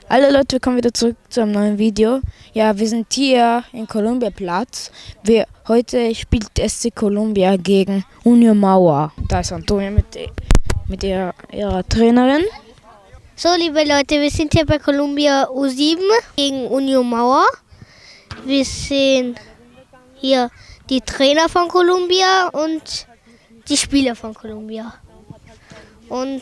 Hallo Leute, willkommen wieder zurück zu einem neuen Video. Ja, wir sind hier in Columbia Platz. Heute spielt SC Columbia gegen Union Mauer. Da ist Antonia mit ihrer Trainerin. So, liebe Leute, wir sind hier bei Columbia U7 gegen Union Mauer. Wir sehen hier die Trainer von Columbia und die Spieler von Columbia. Und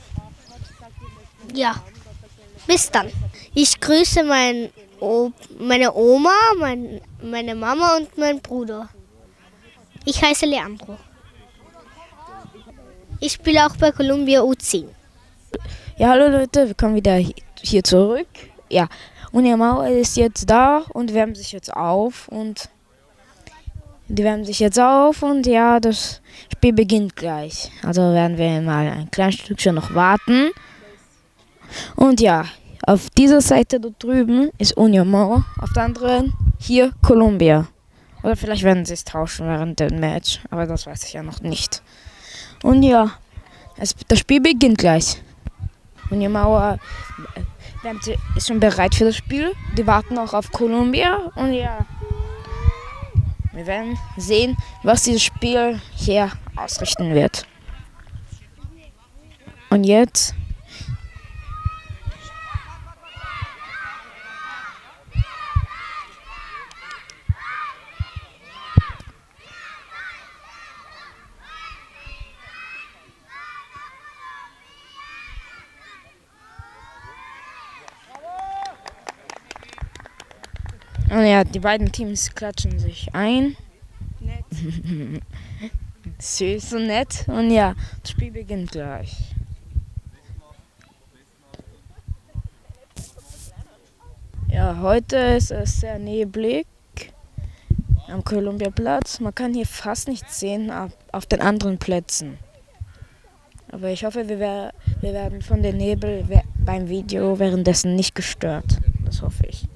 ja, bis dann. Ich grüße meine Oma, meine Mama und meinen Bruder. Ich heiße Leandro. Ich spiele auch bei Columbia U10. Ja, hallo Leute, willkommen wieder hier zurück. Ja, Union Mauer ist jetzt da und wärmen sich jetzt auf und ja, das Spiel beginnt gleich. Also werden wir mal ein kleines Stückchen noch warten. Und ja, auf dieser Seite dort drüben ist Union Mauer, auf der anderen hier Columbia. Oder vielleicht werden sie es tauschen während dem Match, aber das weiß ich ja noch nicht. Und ja, das Spiel beginnt gleich. Union Mauer ist schon bereit für das Spiel. Die warten auch auf Columbia. Und ja, wir werden sehen, was dieses Spiel hier ausrichten wird. Und jetzt und ja, die beiden Teams klatschen sich ein. Nett. Süß und nett. Und ja, das Spiel beginnt gleich. Ja, heute ist es sehr neblig am Columbia Platz. Man kann hier fast nichts sehen auf den anderen Plätzen. Aber ich hoffe, wir werden von dem Nebel beim Video währenddessen nicht gestört. Das hoffe ich.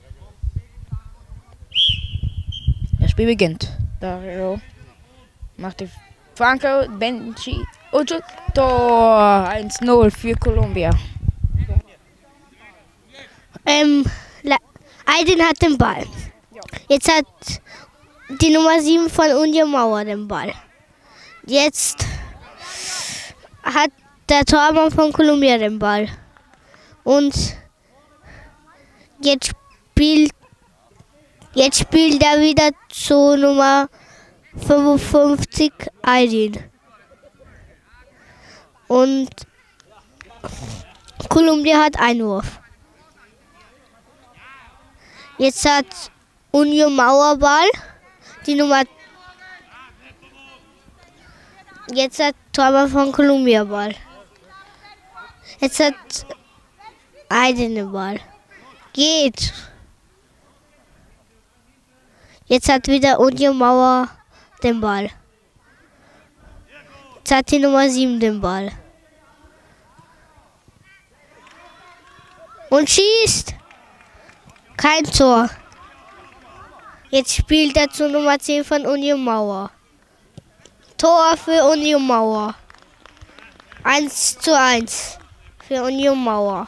Das Spiel beginnt. Dario macht die Franco, Benji, Ocho, Tor 1-0 für Columbia. Aydin hat den Ball. Jetzt hat die Nummer 7 von Union Mauer den Ball. Jetzt hat der Tormann von Columbia den Ball. Und jetzt spielt er wieder zu Nummer 55 Aydin. Und Columbia hat Einwurf. Jetzt hat Union Mauer Ball. Jetzt hat Tormann von Columbia Ball. Jetzt hat Aydin den Ball. Geht. Jetzt hat wieder Union Mauer den Ball. Jetzt hat die Nummer 7 den Ball. Und schießt. Kein Tor. Jetzt spielt er zur Nummer 10 von Union Mauer. Tor für Union Mauer. 1:1 für Union Mauer.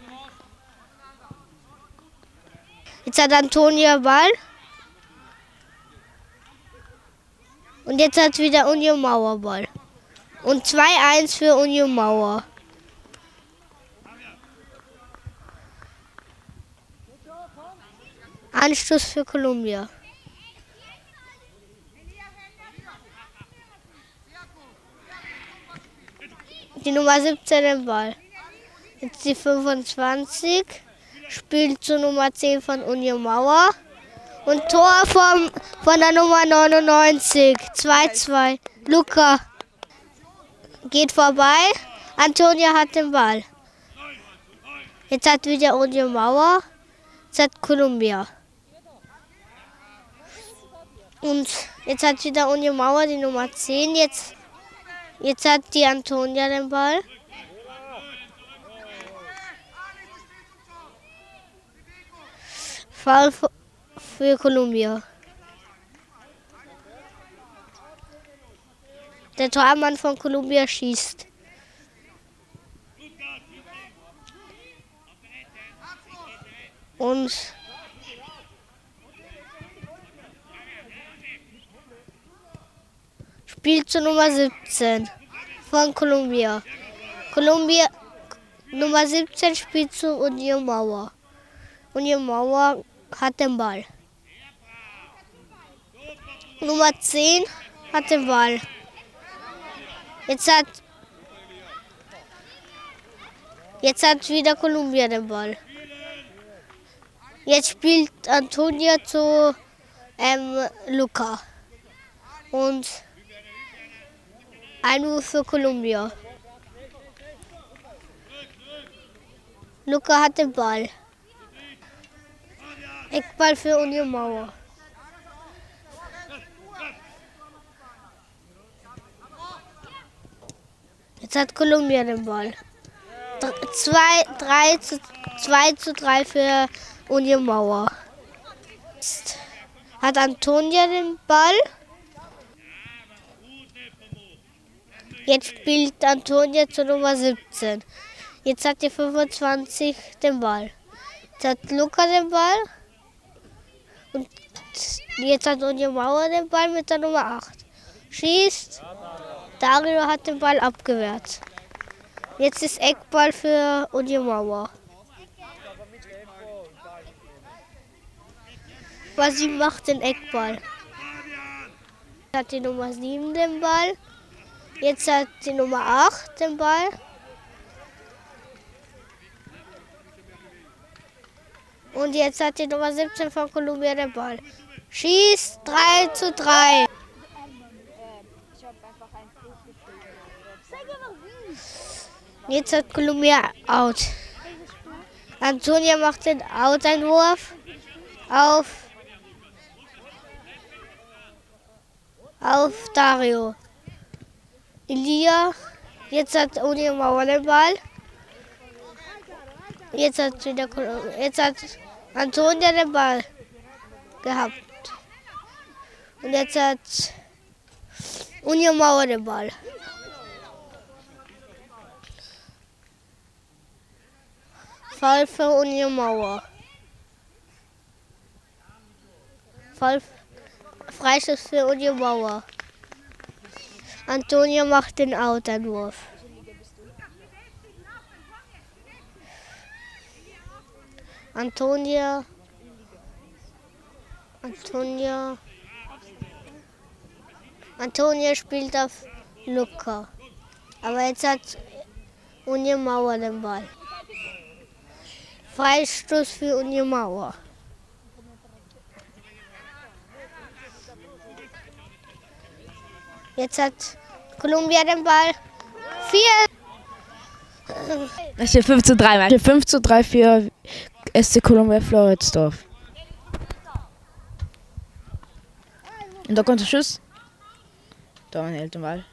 Jetzt hat Antonia Ball. Und jetzt hat wieder Union Mauer Ball. Und 2:1 für Union Mauer. Anstoß für Columbia. Die Nummer 17 den Ball. Jetzt die 25. Spielt zur Nummer 10 von Union Mauer. Und Tor von der Nummer 99. 2:2. Luca geht vorbei. Antonia hat den Ball. Jetzt hat wieder Union Mauer. Jetzt hat Columbia. Und jetzt hat wieder Union Mauer die Nummer 10. Jetzt hat die Antonia den Ball. Foul für Columbia. Der Tormann von Columbia schießt. und spielt zur Nummer 17 von Kolumbien. Kolumbien Nummer 17 spielt zu Union Mauer. Union Mauer hat den Ball. Nummer 10 hat den Ball. Jetzt hat wieder Kolumbien den Ball. Jetzt spielt Antonia zu Luca. Und Einwurf für Kolumbien. Luca hat den Ball. Eckball für Union Mauer. Jetzt hat Kolumbien den Ball. 2:3 für Union Mauer. Jetzt hat Antonia den Ball. Jetzt spielt Antonia zur Nummer 17. Jetzt hat die 25 den Ball. Jetzt hat Luca den Ball. Und jetzt hat Union Mauer den Ball mit der Nummer 8. Schießt. Dario hat den Ball abgewehrt. Jetzt ist Eckball für Union Mauer. Sie macht den Eckball. Jetzt hat die Nummer 7 den Ball. Jetzt hat die Nummer 8 den Ball. Und jetzt hat die Nummer 17 von Kolumbien den Ball. Schießt 3:3. Jetzt hat Kolumbien out. Antonia macht den Out-Einwurf auf Dario. Elia, jetzt hat Union Mauer den Ball. Jetzt hat Antonia den Ball gehabt. Und jetzt hat Union Mauer den Ball. Foul für Union Mauer. Freischuss für Union Mauer. Antonia macht den Out-Einwurf. Antonia spielt auf Luca. Aber jetzt hat Union Mauer den Ball. Freistoß für Union Mauer. Jetzt hat Kolumbien den Ball. 4. Es steht 5:3. 5:3 für SC Kolumbien Floridsdorf. Und da kommt der Schuss. Da hält den Ball.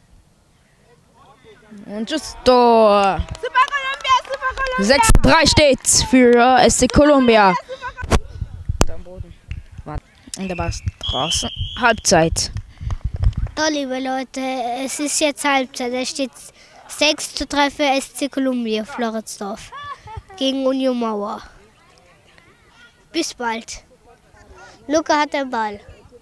Und Schuss. Tor. Super Kolumbien! 6:3 steht's für SC Kolumbien. Am Boden. Und der Ball ist draußen. Halbzeit. So, liebe Leute, es ist jetzt Halbzeit. Es steht 6:3 für SC Kolumbien Floridsdorf gegen Union Mauer. Bis bald. Luca hat den Ball.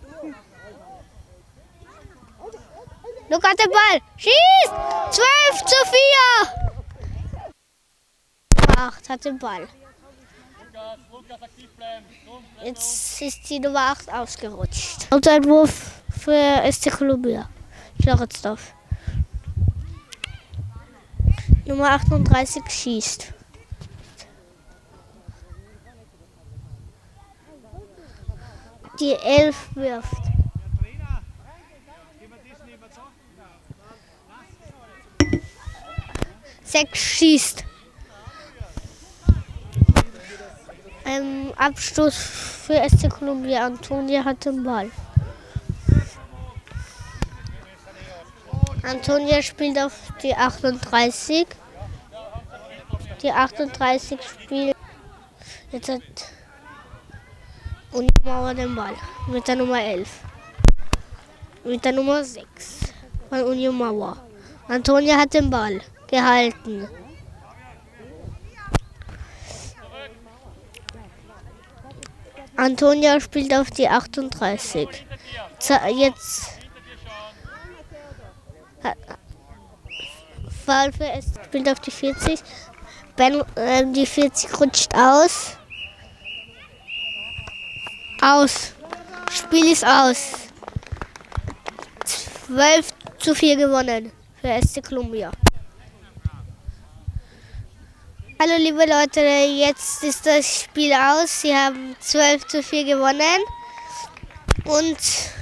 Luca hat den Ball. Schießt! 12:4. 8 hat den Ball. Jetzt ist die Nummer 8 ausgerutscht. Und ein Wurf für SC Kolumbien Floridsdorf. Nummer 38 schießt. Die 11 wirft. Sechs schießt. Abstoß für SC Kolumbien. Antonia hat den Ball. Antonia spielt auf die 38. Die 38 spielt. Jetzt hat Union Mauer den Ball mit der Nummer 11. Mit der Nummer 6 von Union Mauer. Antonia hat den Ball gehalten. Antonia spielt auf die 38. Jetzt Valve spielt auf die 40. Die 40 rutscht aus. Aus. Spiel ist aus. 12:4 gewonnen für SC Columbia. Hallo liebe Leute, jetzt ist das Spiel aus. Sie haben 12:4 gewonnen. Und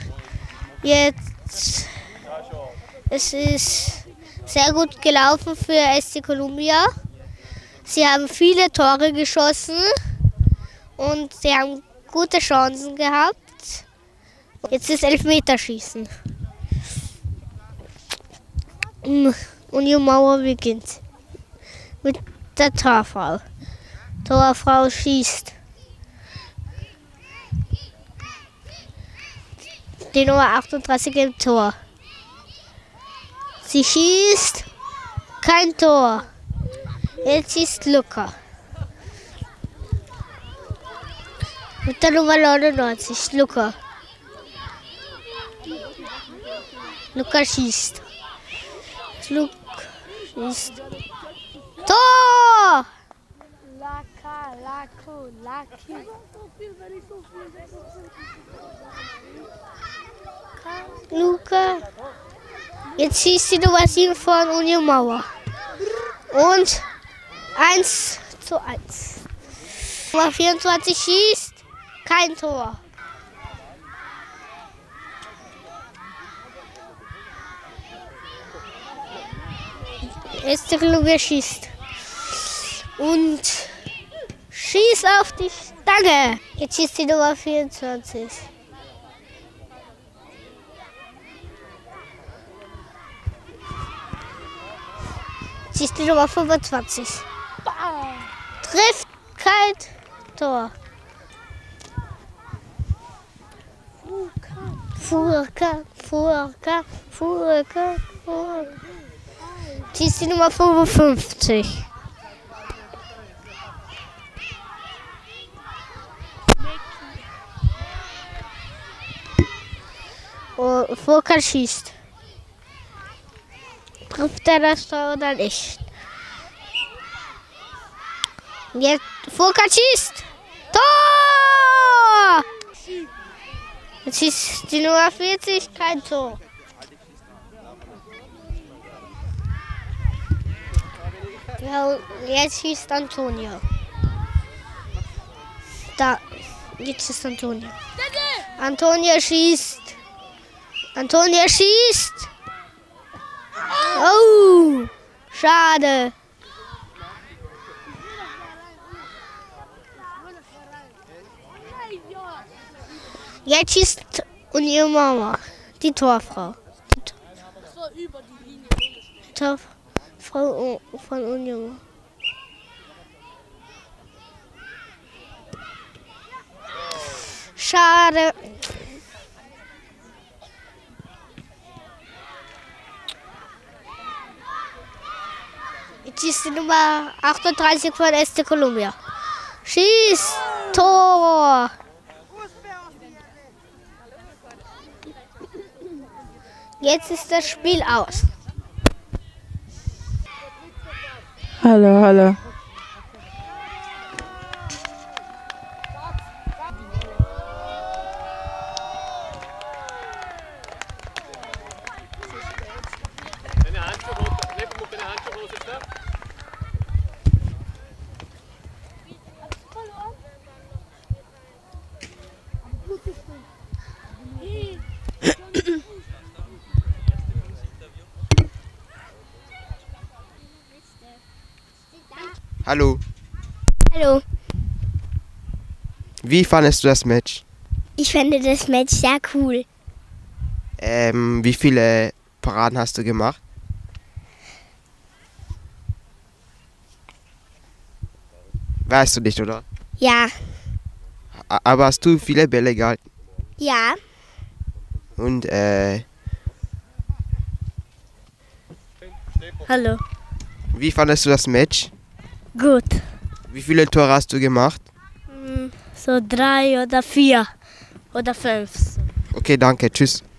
jetzt es ist sehr gut gelaufen für SC Columbia. Sie haben viele Tore geschossen und sie haben gute Chancen gehabt. Jetzt ist Elfmeterschießen. Union Mauer beginnt mit der Torfrau. Torfrau schießt. Die Nummer 38 im Tor. Sie schießt. Kein Tor. Jetzt schießt Luca. Mit der Nummer 99. Luca. Luca schießt. Luca schießt. Tor! Luca. Jetzt schießt die Nummer 7 von Union Mauer. Und 1:1. Nummer 24 schießt. Kein Tor. SC Columbia schießt. Und schießt auf die Stange. Jetzt schießt die Nummer 24. Schießt die Nummer 25. Trifft kein Tor. Furka. Schießt die Nummer 55. Furka schießt. Trifft er das Tor oder nicht? Jetzt Furka schießt. Tor! Jetzt schießt die Nummer 40, kein Tor. Ja, jetzt schießt Antonia. Da, jetzt ist Antonia. Antonia schießt. Antonia schießt. Oh, schade. Jetzt schießt Union Mauer, die Torfrau. Torfrau von Union. Schade. Jetzt ist die Nummer 38 von SC Columbia. Schießt. Tor. Jetzt ist das Spiel aus. Hallo. Hallo. Hallo. Wie fandest du das Match? Ich finde das Match sehr cool. Wie viele Paraden hast du gemacht? Weißt du nicht, oder? Ja. Aber hast du viele Bälle gehalten? Ja. Und Hallo. wie fandest du das Match? Gut. Wie viele Tore hast du gemacht? So 3 oder 4 oder 5. Okay, danke. Tschüss.